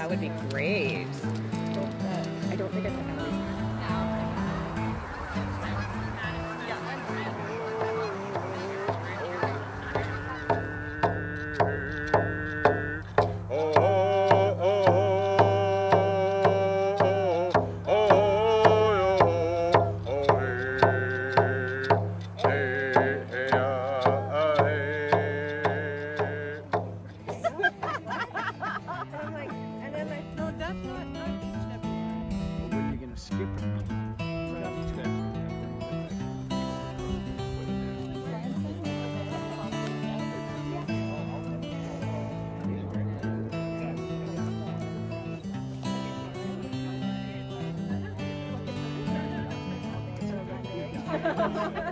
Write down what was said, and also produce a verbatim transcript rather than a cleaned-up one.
would be great. I don't think I've done that. Ha ha ha.